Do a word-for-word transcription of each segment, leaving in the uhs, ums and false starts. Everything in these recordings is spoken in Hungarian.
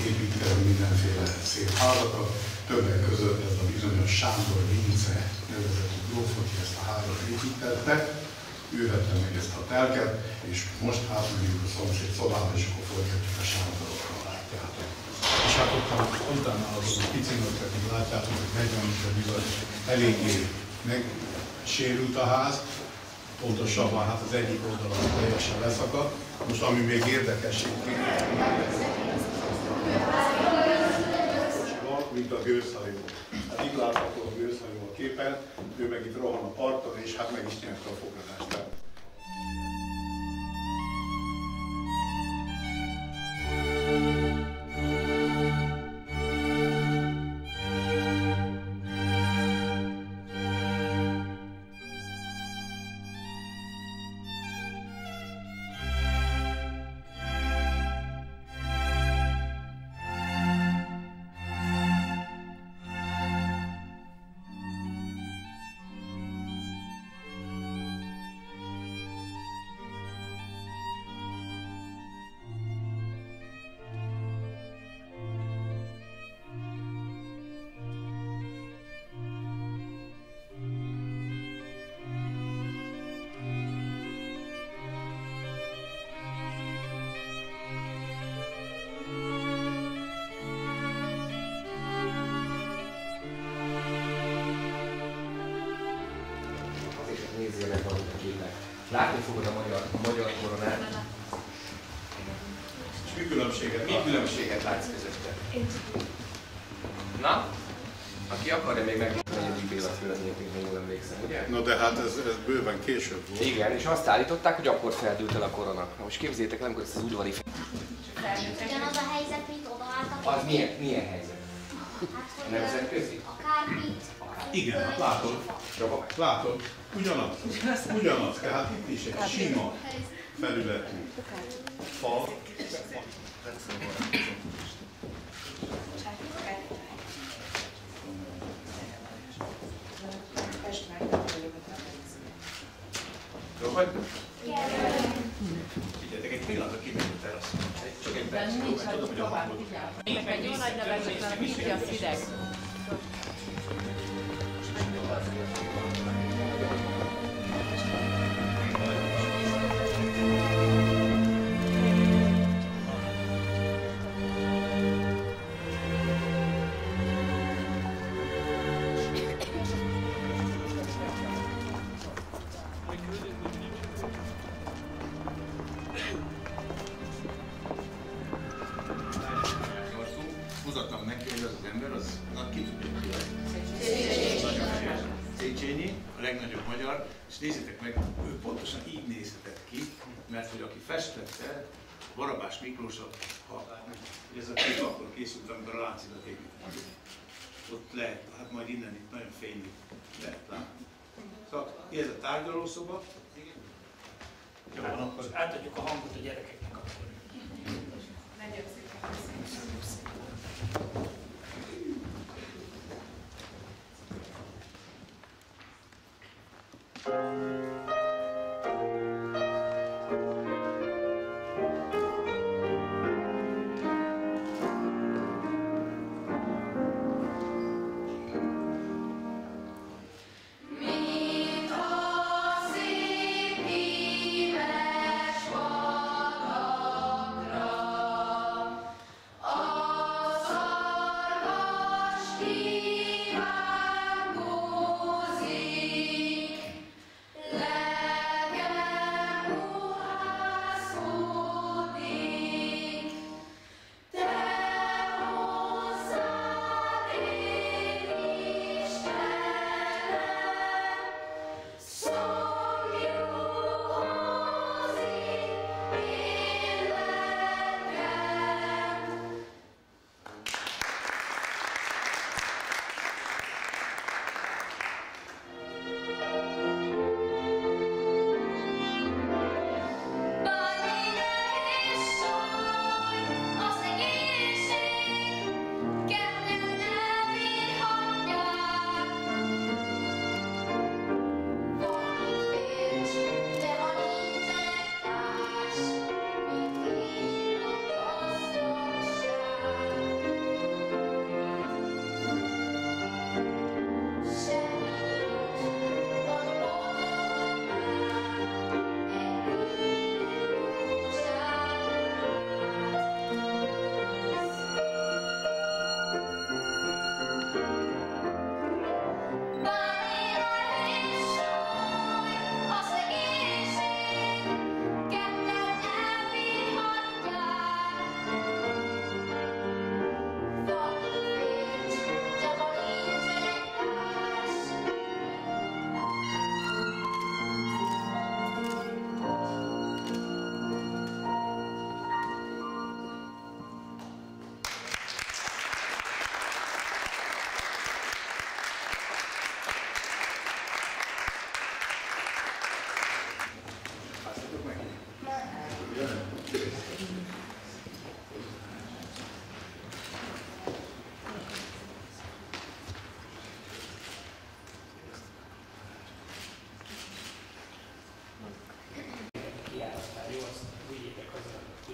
építeni mindenféle szép házakat, többek között ez a bizonyos Sándor Vince nevezetű gróf, aki ezt a házat építette, ő vette meg ezt a telket, és most átmegyünk a szomszéd szobába, és akkor folytatjuk a Sándorokkal, látjátok. És hát ott van utána azok a picinőket, hogy látjátok, hogy negyven méter bizony eléggé megsérült a ház, pontosabban hát az egyik oldala teljesen leszakadt. Most ami még érdekesség, mint a gőzhajó. Hát itt látható a gőzhajó a képen, ő meg itt rohan a parton, és hát meg is nyerte a fogadást. Nézzél meg valamit a képet. Látni fogod a magyar, a magyar koronát. És mi különbséget, mi különbséget látsz közötte? Na? Aki akarja még megnézni, hogy negyedik Béla főleményét, még jól emlékszem, ugye? Na de hát ez, ez bőven később volt. Igen, és azt állították, hogy akkor feldült el a korona. Most képzeljétek el, amikor ezt az udvari fel... Ugyanaz a helyzet, mint odaálltak. Az milyen, milyen helyzet? Hát, hogy nemzetközi? A kárpit. Igen, hát látod. Látod, ugyanaz. Ugyanaz, tehát itt is egy sima felületű fal. Figyeljetek, egy pillanatra kimegyünk a teraszon. Csak egy perc, mert tudom, hogy a hangot Még meg jó nagy nevezőknek így a fideg. Mutattam neki, hogy az az ember, az, na ki tudja, ki az. Széchenyi, a legnagyobb magyar, és nézzétek meg, ő pontosan így nézhetett ki, mert hogy aki festette, Barabás Miklósot, ha ez a kép akkor készült, amikor a Láncidat építettük. Ott lehet, hát majd innen itt nagyon fényű lehet látni. Szóval ez a tárgyalószoba. Jó, van, akkor átadjuk a hangot a gyerekeknek akkor. Nagyon szépen köszönöm. Mint a szép éves vadakra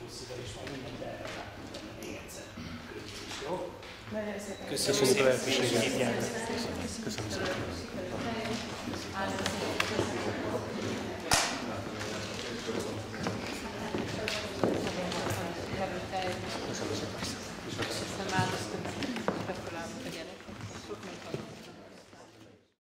készítővel és majd mindent ellátunk benne még egyszer. Jó? Köszönjük a lehetőséget. Köszönöm szépen. Köszönöm.